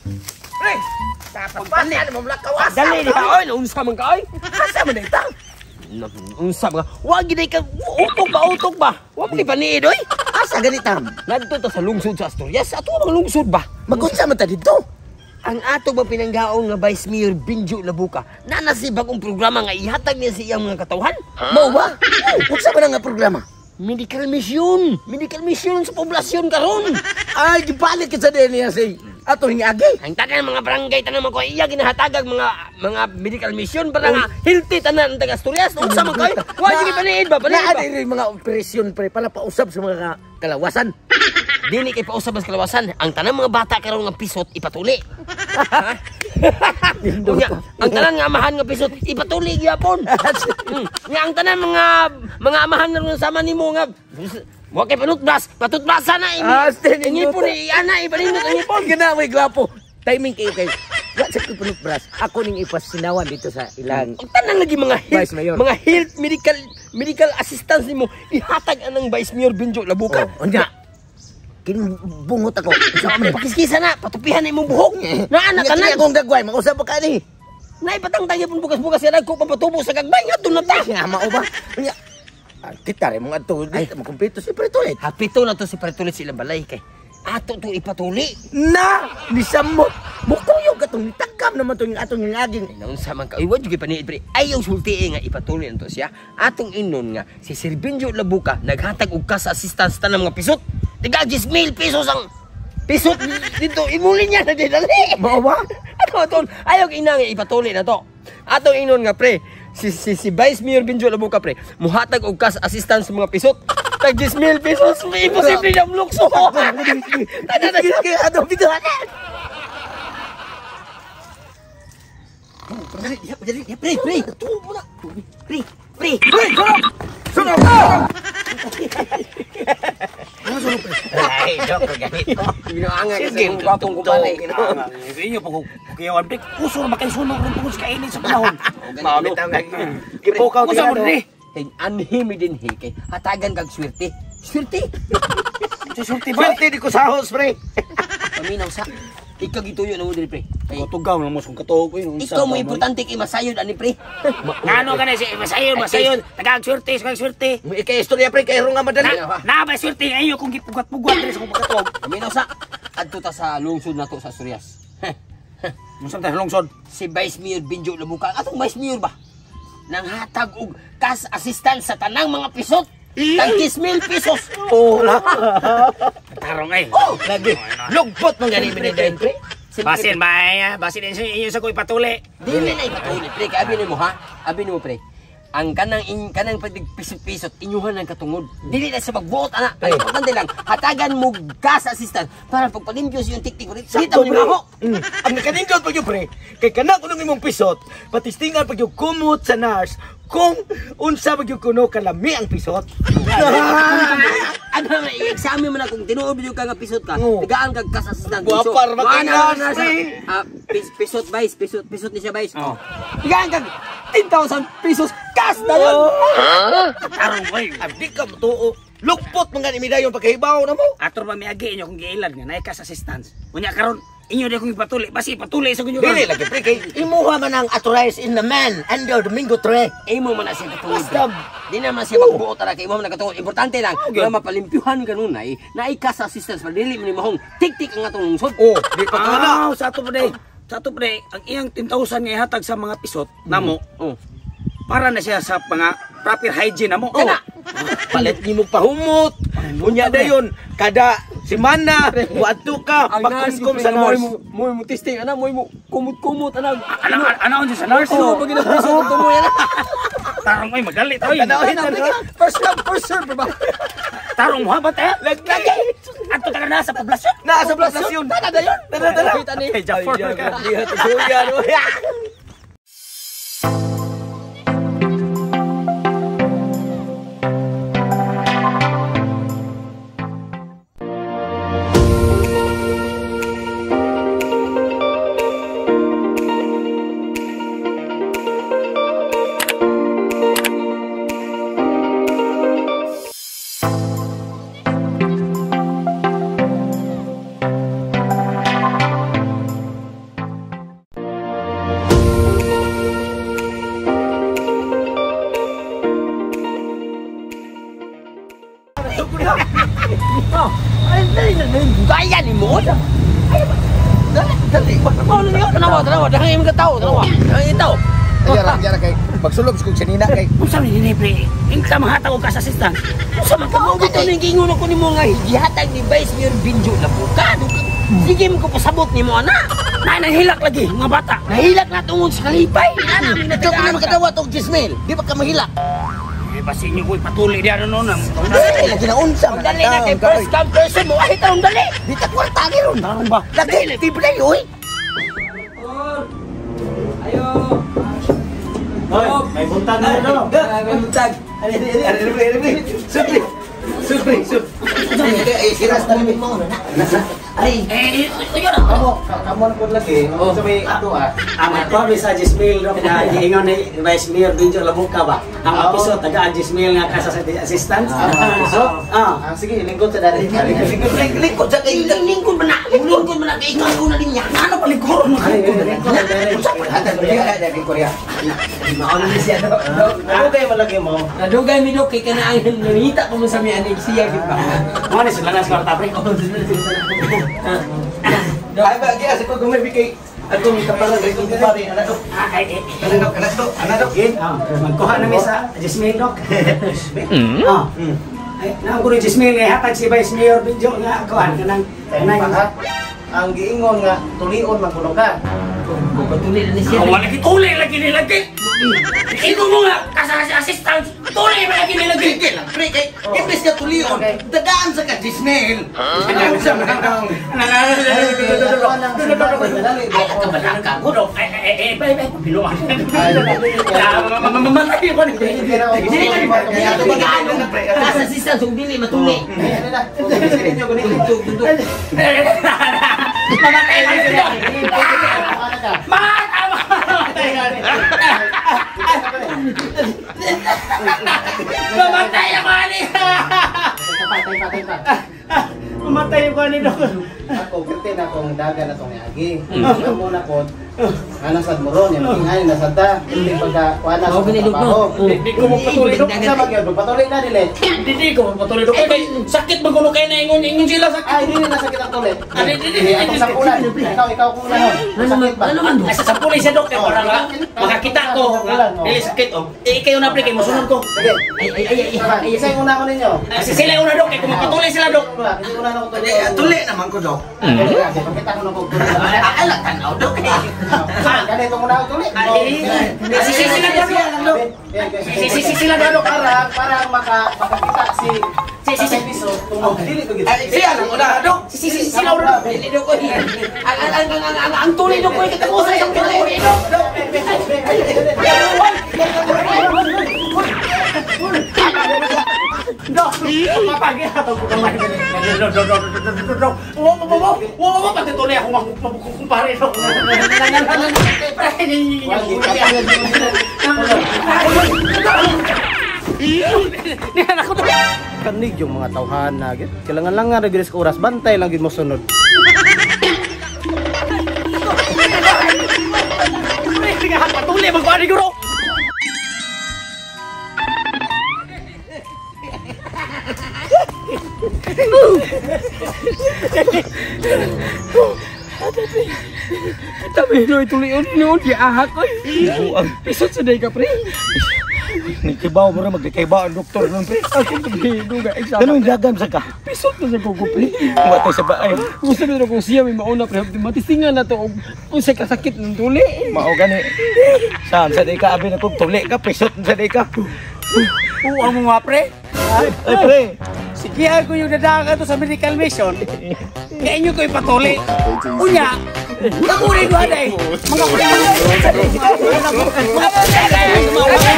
Pre! Pagpasan mo mula kawasan. Dali di ba oy, unsa man ka oy? Asa man ita? Unsa man ka? Wa gid ka utok ba? Wa mo ipaniid oy. Asa ganitam? Ngadto ta sa lungsod sa Asturias. Ato ang lungsod ba? Magunsa man ta dito? Ang ato ba pinanggaon nga Vice Mayor Benjo Labuka na nasibag ang programa nga ihatag niya sa iyang mga katawhan? Mao ba? Unsa man nga programa? Medical mission sa poblasyon karon. Ay, gipalit ka sa niya say ato hingagi. Ang tanan mga barangay tanan mga iya ginahatagag mga medical mission para nga healthy tanan ang taga Asturias. Unsa man kay? Wa gyud paniid ba? Naa diri mga operasyon pre para pausab sa mga kalawasan. Dili kay pausab sa kalawasan. Ang tanan mga bata karon nga pisot ipatuli. Ang tanan nga amahan nga pisot ipatuli gyapon. Nga ang tanan mga amahan nga sama nimo nga mo kay patutbasa na ini po ni ana ibalindot ang ipon. Gana may gwapo. Timing kayo kay wa sa punok-bras. Ako ning ipasinawan dito sa ilang. Ang tanan lagi mga health medical assistance nimo ihatag anang Vice Mayor Benjo Labuka. Unya. Kinbungot ako. Sa may pakiskisa na patupihan na imong buhok. Na anak tanan akong gagway mausap pa ka ni. Nay patangtang gyapon bukas-bukas yan ko papatubo sa gagbay nga na ta. Nga mao ba? Unya. Kita rin mga to, makumpleto si Pretulit. Hapito na to si Pretulit sila balay kay. Ato to ipatuli. Na! Nisamot! Mukuyog katong nitakam naman to yung atong ngaging. Ay, naunsa man ka. Iwan yung ipaniid pre. Ayaw sulti nga ipatuli na to siya. Atong inon nga, si Sir Benjo Labuka, naghatag og ka sa assistance ta ng mga pisot. Tiga 10,000 pesos ang pisot dito. Imuli niya na dinali. Bawa? Ato, ayaw ina nga ipatuli na to. Atong inon nga pre. Si Vice Mayor Benjo Labuka pre, muhatag og cash assistance sa mga pisot. Tag 10,000 pesos, imposible na mlukso. Tanan kay ato bitaw. Pre. Tubo na. Pre. Sunod. Ano sunod pre? Ay, joke ganito. Ginoanga kasi ang gwapong kumalay. Inyo po kuyawan pre, kusor makaysunog ron tungod sa kainin sa panahon. Mano. Gipukaw Usa mo ti ni. Anhimi din kay hatagan kag swerte. Swerte. Susulti ba? Swerte di ko sahos pre. Paminaw sa ikaw gituyo na mo diri pre. Tugaw na mo sung katuog ko yun. Ikaw mo importante kay masayod ani pre. Ngano ka na si masayon. Tagang swerte, swerte. Kay istorya pre kay nga madali. Na ba swerte ngayon kung gipugat-pugat diri sa katuog. Paminaw sa adto ta sa lungsod nato sa Asturias. Musa ta lungsod. Si Vice Mayor Benjo Labuka, atong Vice Mayor ba? Nang hatag og cash assistance sa tanang mga pisot. Tag 10,000 pesos. Oh, Tarong ay. oh, lagi. Lugbot man gani binigay pre. Basin ba? Basin inyo sa ko ipatuli. Dili na ipatuli pre, kay abi nimo ha. Abi nimo pre. Ang kanang padig pisot-pisot inyuhan ng katungod. Dili na sa magbuot ana. Ang importante lang hatagan mo gas assistant para pagpalimpyo sa yung tiktik ulit. Kita mo ako. Ang nakanindot pag yung pre, kay kana kuno imong pisot, patistingan pag yung kumot sa nurse, kung unsa pag yung kuno kalami ang pisot. Ano na i-examine mo na kung tinuod yung ka nga pisot ka. Tigaan kag gas assistant. Guwapar makinas, pisot vice, pisot ni siya vice. Tigaan kag 10,000 pesos cash na yun. Tarong ay. Abdi ka matuo. Lukpot mga imidayon pagkahibaw na mo. Ator ba miagi inyo kung giilad nga naay cash assistance. Unya karon inyo di kong ipatuli, basi ipatuli sa kunyo. Dili lagi pre kay imuha man ang authorized in the man under Domingo Tre. Imo man na siya katulid. Di naman siya magbuot na kay imo man nakatulid. Importante lang, nga mapalimpyuhan kanunay na cash assistance para dili man mahong tik-tik ang atong lungsod. Oh, di pa kana. Sa ato pre, ang iyang 10,000 nga ihatag sa mga pisot namo. Para na siya sa mga proper hygiene namo. Kana. Palit ni mo pahumot. Unya dayon kada semana buadto ka pagkumkum sa nurse. Moy mo testing ana, moy mo kumot-kumot ana. Ano sa nurse? Oo, pag ginapasok to mo yan. Tarong ay magalit oy. First come, first serve ba? Tarong mo ba te? Lagi. Adto ta na sa poblasyon. Nasa poblasyon. Tara dayon. Tara. Kita ni. Jaffer ka. Lihat suya. Tanawa. Dahang imong katao, tanawa. Dahang itaw. Ayara kay magsulog sa kong sinina kay. Unsa man ni pre? Ingka mahatag og assistant. Unsa man Mao gito ning gingon ko nimo nga gihatag ni Vice Mayor Binjo Labuka. Sige mo ko pasabot nimo ana. Nahilak lagi mga bata. Nahilak na tungod sa kalipay. Ito ka na makadawa tong Gismail. Di ba ka mahilak? Basi niyo ko'y patuloy diyan no nang. Ay, lagi na unsa. Dali na kay first come first mo. Ay taon dali. Di ta kwarta ni ron. Naron ba? Lagi tibre oy. Ayo. Hoy, may buntag na no. May buntag. Supri. Ay, siras na limit mo. Ay, Yun ako, kamo na po lagi. So may ato ang ato sa Gismail na giingon ni Vice Mayor Binjo Labuka ba? Ang episode taga Gismail nga kasa sa assistant. Sige, lingkod sa dali. Lingkod sa kay lingkod man na. Lingkod man na kay ikaw una niya. Ano pa lingkod mo? Mauna ni siya do. Dugay malagi mo. Nadugay mi do kay kanang nanita ko mo sa mi anig siya gid ba. Mo ni sila na sa kwarta pre. Ay ba gi asa ko gumay kay ako mi kapala dito ko pare anak do. Anak do. Magkuha na mi sa Gismail dok. Ay, nang guro Gismail nga hatag si Vice Mayor Binjo nga kuan kanang ang giingon nga tulion man kuno ka. Patuloy na ni siya. wala kituli lagi ni lagi. Ito mo nga kasa assistant tuli ba lagi ni lagi. Pre kay imbes ka tulion. Dagaan sa ka Gismail. Ano sa mga Ay kabalaka ko do. Bye pinuan. Mamatay ko ni. Asa assistant sung dili matuli. Mamatay ka sila. Mamatay ako ani. Mamatay ko ani dok. Ako, kirtin akong dagan na itong agi. Ang muna ko, nasad mo ron, yung ingay, nasad ta. Hindi pagka, wala sa trabaho. Di ko mo patuloy dok. Sa bagay, patuloy na nila. Di ko mo patuloy dok. Sakit magulo kayo na ingon sila sakit. Ay, hindi na sakit ang tuloy. Hindi. Atong sa kulan. Ikaw kulan. Sakit ba? Ay sa puli siya dok para makakita ko. Dili sakit oh. Kayo na pre kay mosunod ko. Sige. Ay. Isa yung una ko ninyo. Sila una dok kay kung mapatuloy sila dok. Kasi una na ko tuloy. Tuli naman ko do. Kasi pakita ko na ko tuloy. Ala tanaw do. Ganito muna ako tuloy. Sisi sila dok. Sisi sila dok. Para makakita si piso tungkol dili ko gid. Ay, siya lang una do. Sisi sila dok. Dili do ko. Ang tuloy do ko kita mo sa isang tuloy. Dok, mapagi atau ko kamay. Dok. Wo pati tuloy ako makukumpare dok. Kanig yung mga tawhan na gid. Kailangan lang nga regulis ka oras bantay lang gid mo sunod. Patuloy magpari guro. Tapi no tulion no di ahak ko. Buang pisot sa day ka pre. Nagkibaw mo rin magkikibaw ang doktor nun pre. Ako tubido ga isa. Ganun dagan sa ka. Pisot na sa kuko pre. Matay sa baay. Gusto nila kung siya may mauna pre. Matisingan na to kung sa kasakit ng tuli. Mao gani. Saan sa di ka abi na kung tuli ka pisot sa di ka. Uang mo nga pre. Ay pre. Sige ako yung dadakan to sa medical mission. Kaya inyo ko ipatuloy. Unya. Nakunin ko aday. Mga